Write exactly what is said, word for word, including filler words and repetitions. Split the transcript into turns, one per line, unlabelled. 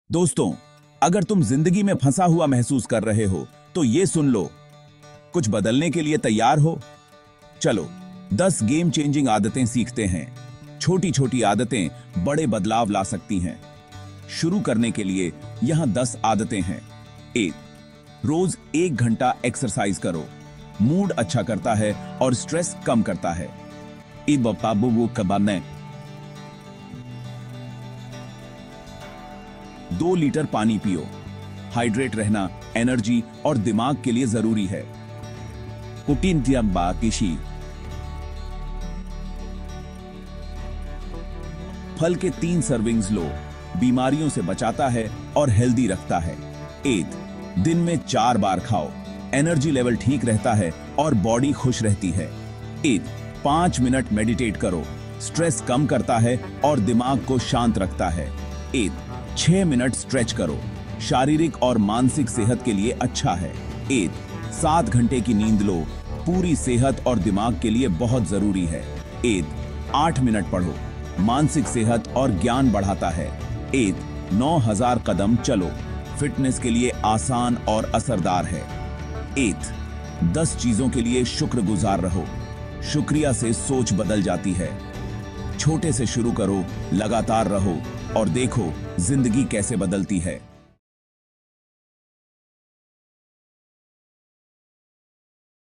दोस्तों, अगर तुम जिंदगी में फंसा हुआ महसूस कर रहे हो तो ये सुन लो। कुछ बदलने के लिए तैयार हो? चलो दस गेम चेंजिंग आदतें सीखते हैं। छोटी छोटी आदतें बड़े बदलाव ला सकती हैं। शुरू करने के लिए यहां दस आदतें हैं। एक, रोज एक घंटा एक्सरसाइज करो। मूड अच्छा करता है और स्ट्रेस कम करता है। ई बाबू वो कबाने दो लीटर पानी पियो। हाइड्रेट रहना एनर्जी और दिमाग के लिए जरूरी है। कुटिन दियम्बा किशी फल के तीन सर्विंग्स लो। बीमारियों से बचाता है और हेल्दी रखता है। एक, दिन में चार बार खाओ। एनर्जी लेवल ठीक रहता है और बॉडी खुश रहती है। एक, पांच मिनट मेडिटेट करो। स्ट्रेस कम करता है और दिमाग को शांत रखता है। एक, छह मिनट स्ट्रेच करो। शारीरिक और मानसिक सेहत के लिए अच्छा है। एक, सात घंटे की नींद लो। पूरी सेहत और दिमाग के लिए बहुत जरूरी है। एक, आठ मिनट पढ़ो। मानसिक सेहत और ज्ञान बढ़ाता है। एक, नौ हजार कदम चलो। फिटनेस के लिए आसान और असरदार है। एक, दस चीजों के लिए शुक्रगुजार रहो। शुक्रिया से सोच बदल जाती है। छोटे से शुरू करो, लगातार रहो और देखो जिंदगी कैसे बदलती है।